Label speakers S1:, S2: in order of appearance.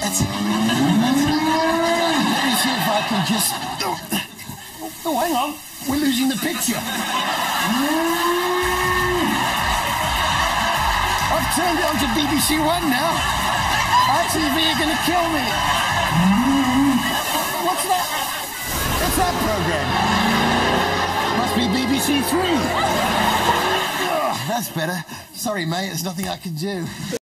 S1: That's it. Let me see if I can just... Oh, hang on. We're losing the picture. I've turned it on to BBC One now. RTV are going to kill me. What's that? What's that programme? Must be BBC Three. Oh, that's better. Sorry, mate. There's nothing I can do.